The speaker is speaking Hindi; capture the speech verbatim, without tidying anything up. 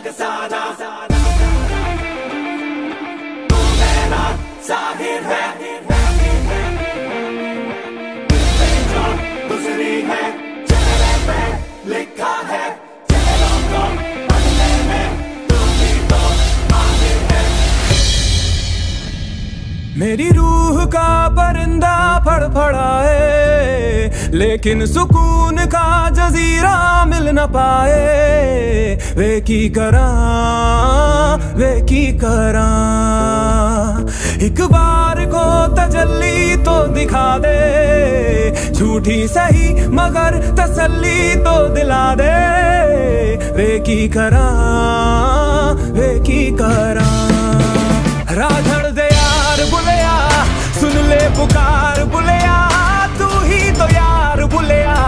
अफसाना तू मेरा जाहिर है, गुजरी है चेहरे पे लिखा है, चेहरों को बदले में तू ही तो आखिर है। मेरी रूह का परिंदा फड़फड़ाए, लेकिन सुकून का जजीरा मिल न पाए। वे की करा वे की करा, एक बार को तजल्ली तो दिखा दे, झूठी सही मगर तसल्ली तो दिला दे। वे की करा वे की करा, राधड़ दे यार बुलिया, सुन ले पुकार बुलिया, तू ही तो यार बुलिया,